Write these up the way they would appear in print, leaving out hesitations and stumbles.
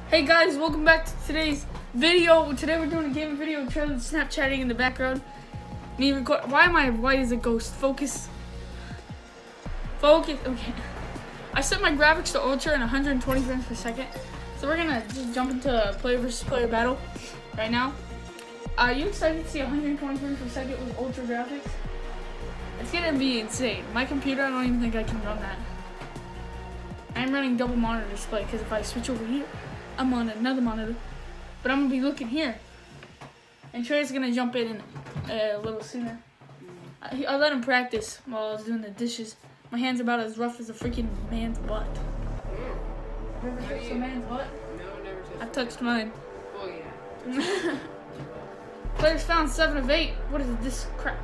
Hey guys, welcome back to today's video. Today we're doing a gaming video. Trevor's Snapchatting in the background. Me record. Why am I white as a ghost? Focus. Focus. Okay. I set my graphics to ultra and 120 frames per second. So we're gonna just jump into a player versus player battle right now. Are you excited to see 120 frames per second with ultra graphics? It's gonna be insane. My computer, I don't even think I can run that. I'm running double monitor display because if I switch over here, I'm on another monitor, but I'm gonna be looking here. And Trey's gonna jump in a little sooner. I let him practice while I was doing the dishes. My hand's about as rough as a freaking man's butt. You ever touched a man's butt? No, never touched. I've touched mine. Oh yeah. Players found 7 of 8. What is this crap?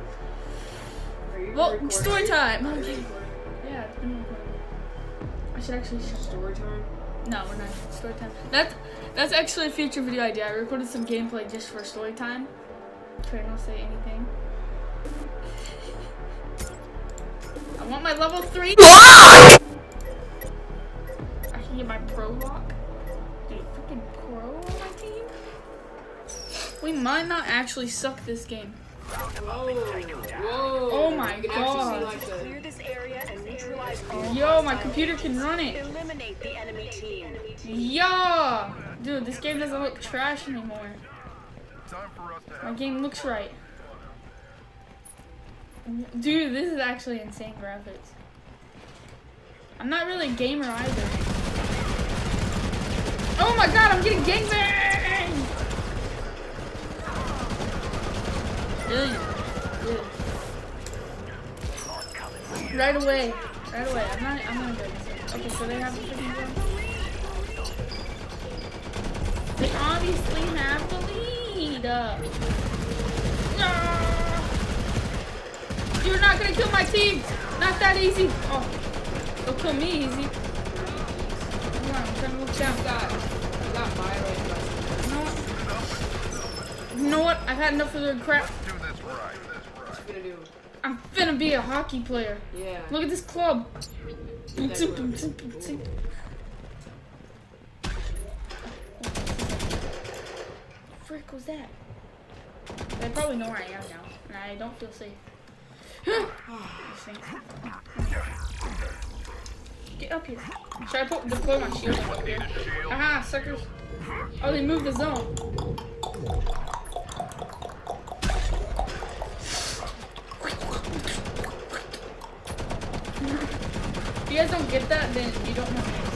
Well, recording? story time. Are you Okay. recording? Yeah, it's been recording. I should actually shut. Story time? No, we're not. Story time. That's actually a future video idea. I recorded some gameplay just for story time. Trey, don't say anything. I want my level 3. I can get my pro lock. Dude, freaking pro on my team. We might not actually suck this game. Whoa! Whoa! Oh my you can God. Actually see, like, Clear this area and neutralize all Yo, my computer can run it. eliminate the enemy team. Yeah, dude, this game doesn't look trash anymore. My game looks right. Dude, this is actually insane graphics. I'm not really a gamer either. Oh my God, I'm getting gangbanged! Dude. Right away. Right away. I'm gonna go this way. Okay, so they have the freaking gun. They obviously have the lead. No! You're not gonna kill my team! Not that easy! Oh. Don't kill me easy. Come on, I'm trying to look down. I got violated by You know what? I've had enough of their crap. what you gonna do? I'm finna be a hockey player. Yeah. Look at this club. That Frick was that? They probably know where I am now, and I don't feel safe. Get up here. Should I deploy my shield up here? Aha, suckers. Oh, they moved the zone. If you guys don't get that, then you don't know this.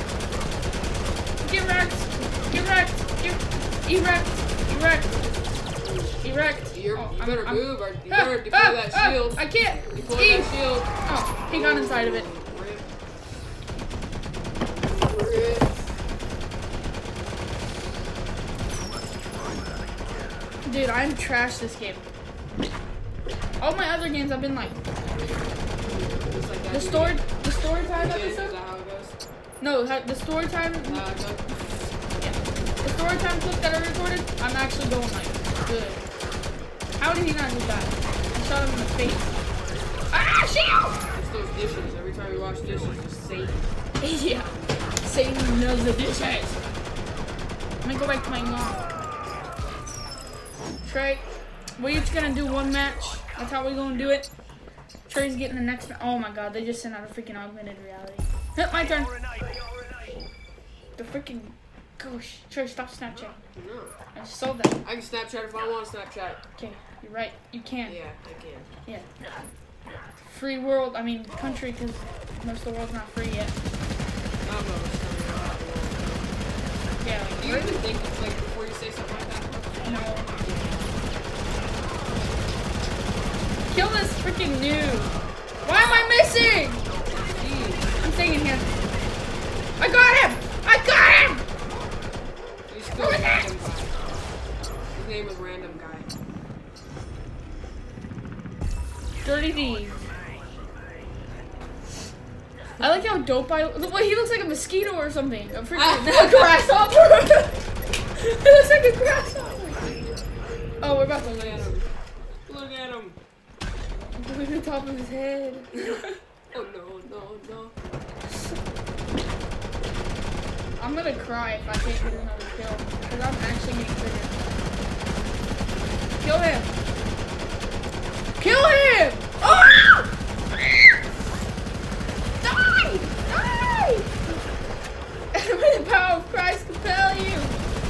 Get wrecked! Get wrecked! Get erect! Erect! Erect! You better move or you better deploy that shield. I can't! Deploy that shield. Oh, he got inside of it. Rip. Dude, I'm trash this game. All my other games I've been like Just like that. the story time Is episode. that how it goes? No, the story time. No. Yeah. The story time clip that I recorded, I'm actually going like good. How did he not do that? I shot him in the face. Ah, shield! It's those dishes. Every time we wash dishes, just Satan. Yeah. Satan knows the dishes. Let me go back to my mom. Trey, we're each gonna do one match. That's how we're gonna do it. Trey's getting the next. Oh my God, they just sent out a freaking augmented reality. My turn. The freaking. Gosh, Trey, stop Snapchat. No. I just saw that. I can Snapchat if I want to Snapchat. Okay, you're right. You can. Yeah, I can. Yeah. Free world. I mean country, because most of the world's not free yet. I don't know what's coming out. Yeah. Like, Do you even think it's like before you say something like that? no. Kill this freaking noob. Why am I missing? Jeez. I'm staying in here. I got him! I got him! He's still a random guy. His name is Random Guy. Dirty D. I like how dope I look. Wait, he looks like a mosquito or something. A freaking grasshopper. He looks like a grasshopper. Oh, we're about to Look at lose. him. Look at him. Look at the top of his head. Oh no, no, no. I'm gonna cry if I can't get another kill. Because I'm actually getting triggered. Kill him! Kill him! Oh! Die! Die! May the power of Christ compel you!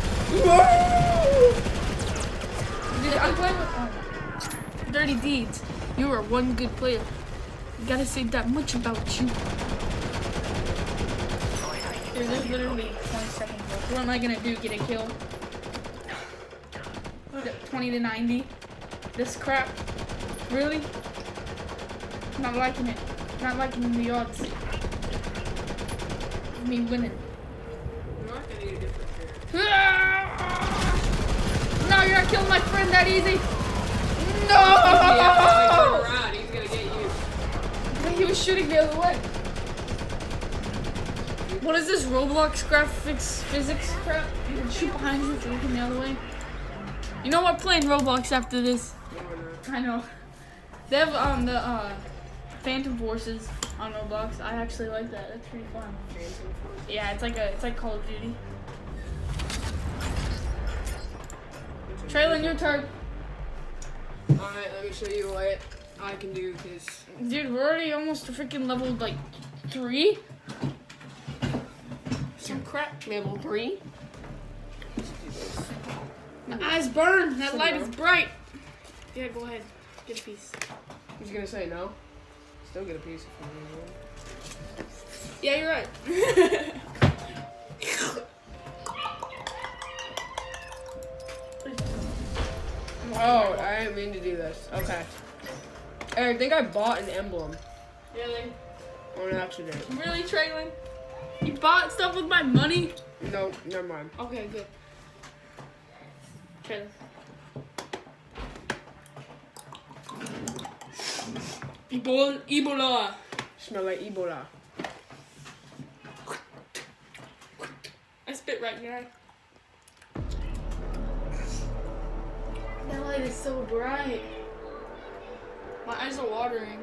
Dude, I'm playing with Dirty Deeds. You are one good player. You gotta say that much about you. Dude, there's literally 20 seconds left. What am I gonna do? Get a kill? 20 to 90? This crap? Really? Not liking it. Not liking the odds. Me winning. You're not gonna get a different character. No, you're not killing my friend that easy. No! Around, he's gonna get you. He was shooting the other way. What is this Roblox graphics physics crap? You can shoot behind you if you're looking the other way. You know what? Playing Roblox after this. I know. They have the Phantom Forces on Roblox. I actually like that. That's pretty fun. Yeah, it's like Call of Duty. Traylon, your turn. Alright, let me show you what I can do, because... Dude, we're already almost to freaking level, like, 3. Some crap. Level 3? My eyes burn. That light is bright. Yeah, go ahead. Get a piece. He's gonna say no. Still get a piece if you Yeah, you're right. Oh, I didn't mean to do this. Okay. Hey, I think I bought an emblem. Really? On accident. Really, Traylon? You bought stuff with my money? No, never mind. Okay, good. Traylon. Ebola. Smell like Ebola. I spit right in your eye. That light is so bright. My eyes are watering.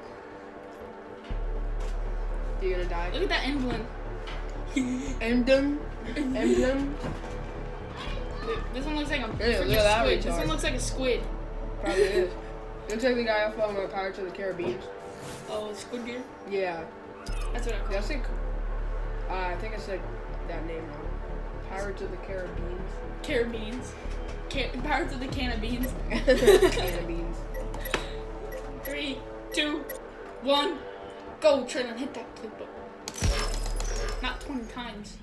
You gonna die? Look at that emblem. Emblem? Emblem? This one looks like a Look freaking at that squid. This retard. one looks like a squid. Probably is. Looks like the guy off of Pirates of the Caribbean. Oh, Squid Game? Yeah. That's what I call Yeah, it. I think I said that name wrong. Pirates of the Caribbean. Caribbeans. Pirates of the Can of Beans. Can of beans. 3, 2, 1. Go, Traylon. Hit that play button. Not 20 times.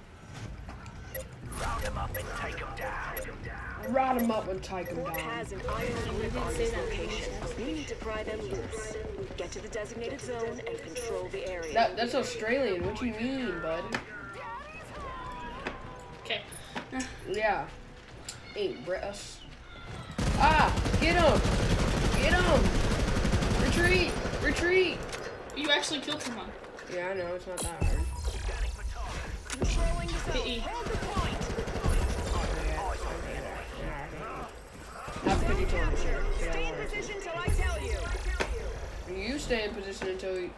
Round him up and take him down. Rot him up and take him Fort down. has an iron unit on say its that. location. We need to pry them loose. Get to the designated zone and control the area. That's Australian. What you mean, bud? Okay. Yeah. Ain't British. Ah! Get him! Get him! Retreat! Retreat! You actually killed someone. Yeah, I know. It's not that hard. Controlling the zone. Hit E. Hold the point. Not because you told me to. Stay in position till I tell you. You stay in position until you...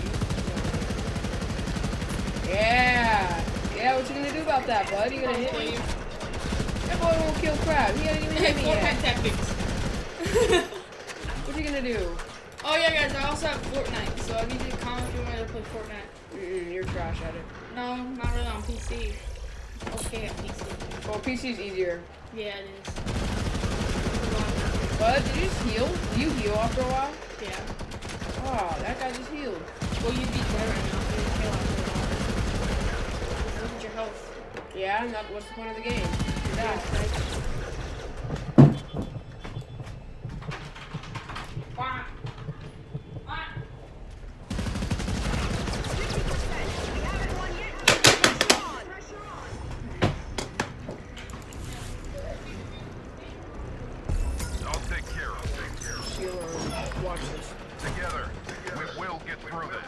Yeah! Yeah, what you gonna do about that, bud? You gonna hit me? That boy won't kill crap. He hasn't even Hey, hit me yet. Fortnite tactics. What you gonna do? Oh yeah, guys, I also have Fortnite, so I need you to comment if you want to play Fortnite. You're trash at it. No, not really on PC. Okay, at PC. Well, PC's easier. Yeah, it is. Bud, did you just heal? Do you heal after a while? Yeah. Oh, that guy just healed. Well, you'd be dead right now if you didn't kill after a while. Look at your health. Yeah, and that, what's the point of the game? You die. Wah. Wah. 50%. We haven't won yet. Pressure on. I'll take care of it. Sheila, watch this. Together, we will get through this.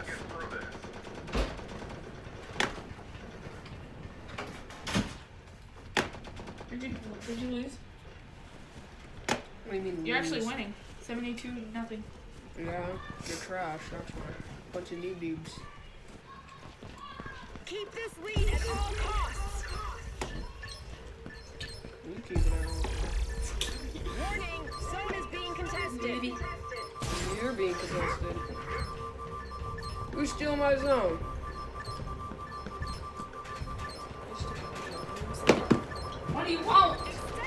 Did you lose? What do you mean? You're actually lose? winning. 72-0. Yeah, you're trash. That's why. Bunch of noob dudes. Keep this lead at all costs. stealing my zone? What do you want?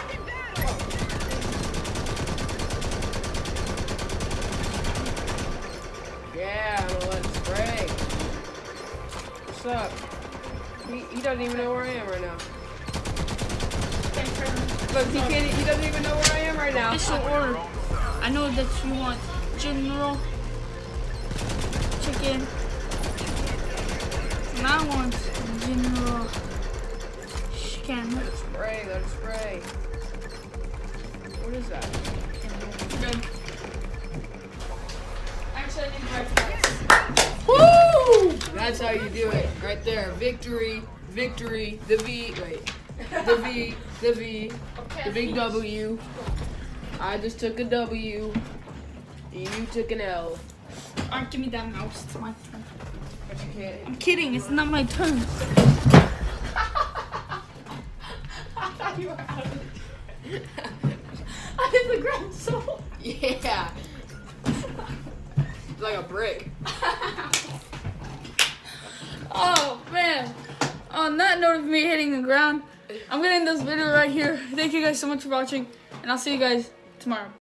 Yeah, I'm gonna let it spray. What's up? He doesn't even know where I am right now. Look, he doesn't even know where I am right now. Official order. I know that you want General Chicken. And I want General Chicken. Let it spray. What is that? Good. Actually, I didn't write Woo! That's how you do it. Right there. Victory. The V. Wait. The V. The big W. I just took a W. You took an L. Alright, give me that mouse. It's my turn. But you can't. I'm kidding. It's not my turn. I thought you were out of it. I hit the ground so. Yeah. It's like a brick. Oh man. On that note of me hitting the ground, I'm gonna end this video right here. Thank you guys so much for watching, and I'll see you guys tomorrow.